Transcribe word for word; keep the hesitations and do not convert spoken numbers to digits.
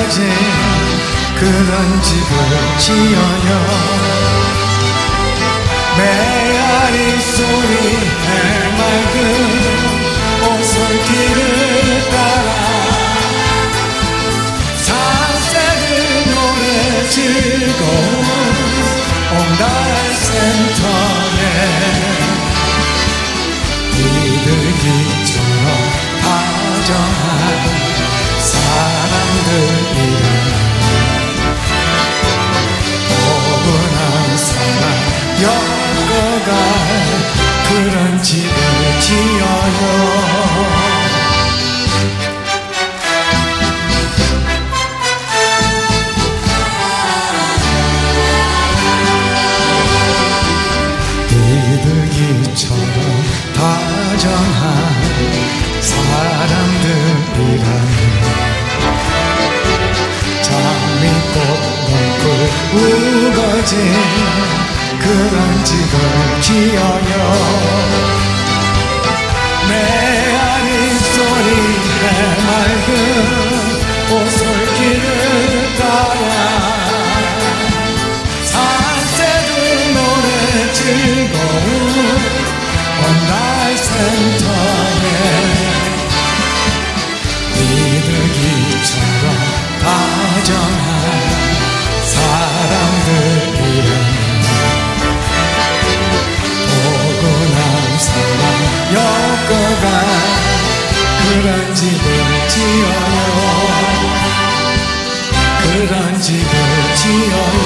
우거진 그런 집을 지어요. 메아리 소리 해맑은 오솔길을 따라 산새들 노래 즐거운 옹달센터에 비둘기처럼 다정한 사람들이란 포근한 사랑 엮어갈 그런 집을 지어요. 비둘기처럼 다정한 사람들이라면 장미꽃 넝쿨 우거진 그런 집을 지어요. 메아리 소리 해맑은 오솔길을 따라 산새들 노래 즐거운 옹달센터에 비둘기처럼 다정한 사람들이란 포근한 사랑 엮어간 그런 집을 지어요. 그런 집을 지어요.